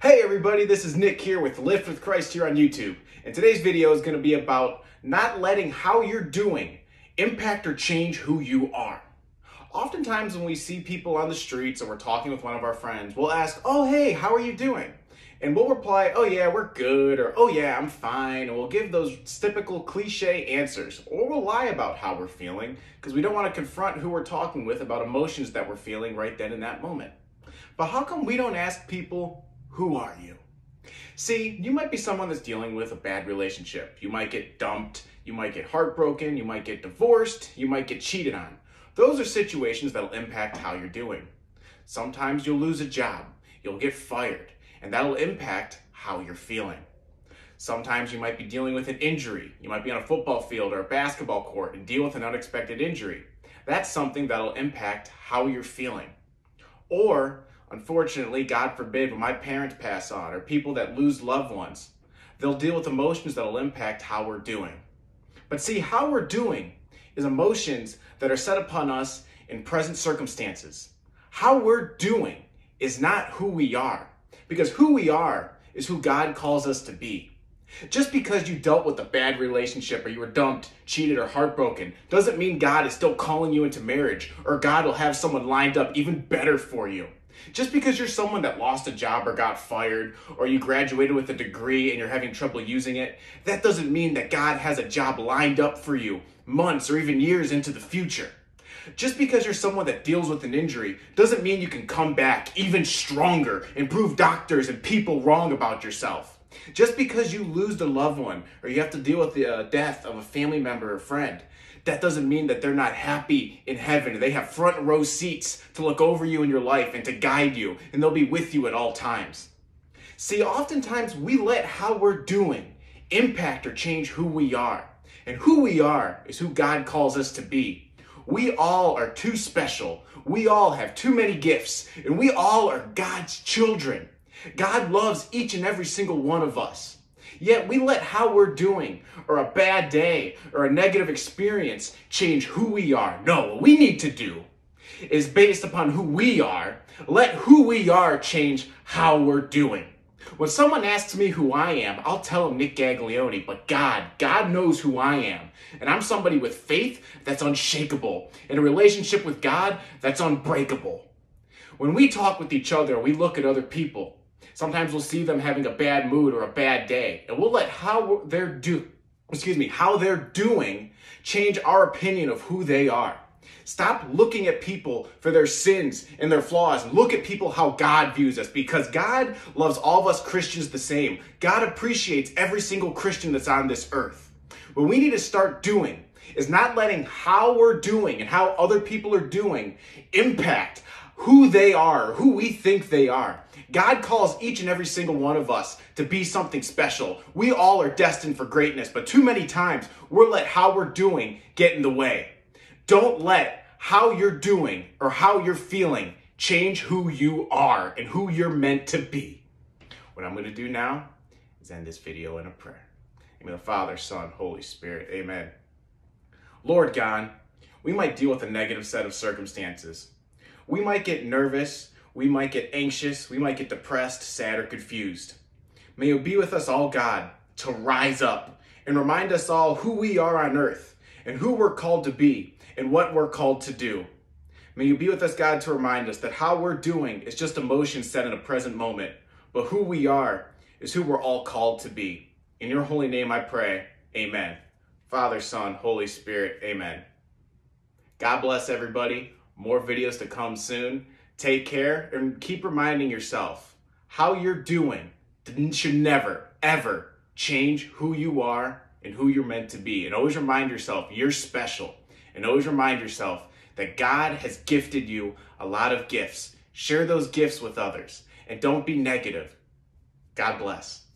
Hey everybody, this is Nick here with Lift with Christ here on YouTube. And today's video is going to be about not letting how you're doing impact or change who you are. Oftentimes when we see people on the streets and we're talking with one of our friends, we'll ask, oh hey, how are you doing? And we'll reply, oh yeah, we're good, or oh yeah, I'm fine. And we'll give those typical cliche answers. Or we'll lie about how we're feeling because we don't want to confront who we're talking with about emotions that we're feeling right then in that moment. But how come we don't ask people, who are you? See, you might be someone that's dealing with a bad relationship. You might get dumped, you might get heartbroken, you might get divorced, you might get cheated on. Those are situations that'll impact how you're doing. Sometimes you'll lose a job, you'll get fired, and that'll impact how you're feeling. Sometimes you might be dealing with an injury. You might be on a football field or a basketball court and deal with an unexpected injury. That's something that'll impact how you're feeling. Or, unfortunately, God forbid, when my parents pass on or people that lose loved ones, they'll deal with emotions that'll impact how we're doing. But see, how we're doing is emotions that are set upon us in present circumstances. How we're doing is not who we are, because who we are is who God calls us to be. Just because you dealt with a bad relationship or you were dumped, cheated, or heartbroken doesn't mean God is still calling you into marriage or God will have someone lined up even better for you. Just because you're someone that lost a job or got fired, or you graduated with a degree and you're having trouble using it, that doesn't mean that God has a job lined up for you months or even years into the future. Just because you're someone that deals with an injury doesn't mean you can come back even stronger and prove doctors and people wrong about yourself. Just because you lose a loved one or you have to deal with the death of a family member or friend, that doesn't mean that they're not happy in heaven. They have front row seats to look over you in your life and to guide you, and they'll be with you at all times. See, oftentimes we let how we're doing impact or change who we are. And who we are is who God calls us to be. We all are too special. We all have too many gifts, and we all are God's children. God loves each and every single one of us. Yet we let how we're doing, or a bad day, or a negative experience change who we are. No, what we need to do is based upon who we are, let who we are change how we're doing. When someone asks me who I am, I'll tell them Nick Gaglione, but God knows who I am. And I'm somebody with faith that's unshakable, and a relationship with God that's unbreakable. When we talk with each other, we look at other people. Sometimes we'll see them having a bad mood or a bad day, and we'll let how they're doing change our opinion of who they are. Stop looking at people for their sins and their flaws, and look at people how God views us, because God loves all of us Christians the same. God appreciates every single Christian that's on this earth. What we need to start doing is not letting how we're doing and how other people are doing impact who they are, who we think they are. God calls each and every single one of us to be something special. We all are destined for greatness, but too many times we're let how we're doing get in the way. Don't let how you're doing or how you're feeling change who you are and who you're meant to be. What I'm going to do now is end this video in a prayer. In the name of the Father, Son, Holy Spirit. Amen. Lord God, we might deal with a negative set of circumstances. We might get nervous, we might get anxious, we might get depressed, sad, or confused. May you be with us all, God, to rise up and remind us all who we are on earth and who we're called to be and what we're called to do. May you be with us, God, to remind us that how we're doing is just emotion set in a present moment, but who we are is who we're all called to be. In your holy name I pray, amen. Father, Son, Holy Spirit, amen. God bless everybody. More videos to come soon. Take care and keep reminding yourself how you're doing should never, ever change who you are and who you're meant to be. And always remind yourself you're special. And always remind yourself that God has gifted you a lot of gifts. Share those gifts with others and don't be negative. God bless.